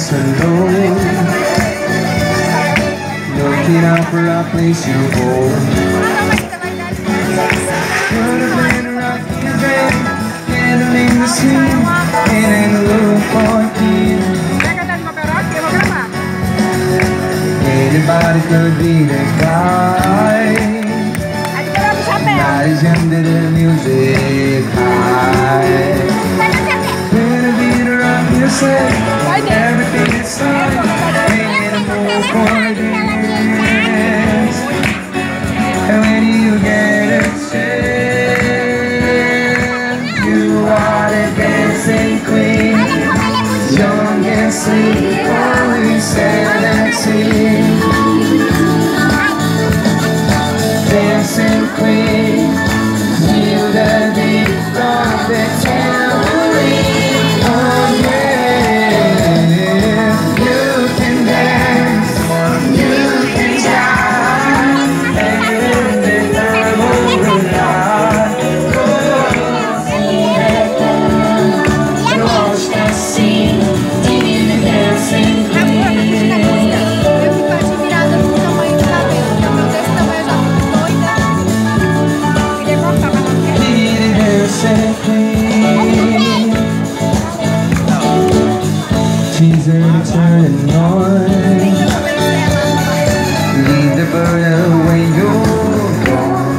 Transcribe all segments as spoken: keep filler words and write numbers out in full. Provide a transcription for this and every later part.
dance alone, looking out for a place to go. Could have been rocking a bed, handling the scene, and look for you. Anybody could be the guy. Eyes into the music high. Better be the rock yourself. Everything is fine. Ain't a move for dance. And when you get a chance, you are the dancing queen. Young and sweet, only seventeen. Dancing queen, feel the beat of the tambourine. Oh yeah, you can dance, you can jive, and the time over life. Go see that girl, and watch that scene, digging the dancing queen. Teaser to turning on. Leave the bird away, you're gone.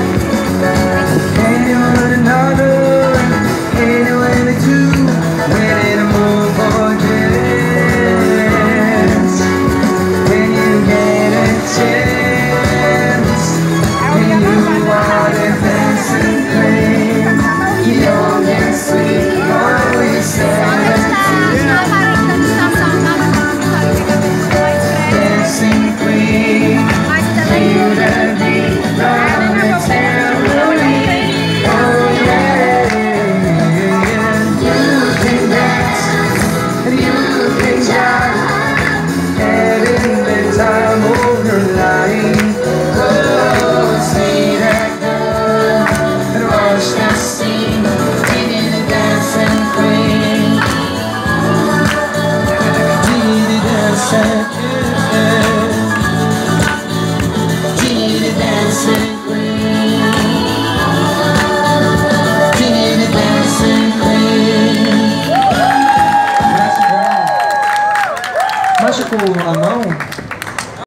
Anyone another, anyone to two, ready to move or dance. When you get a chance, and you are the dancing queen, young and sweet, always seventeen. Second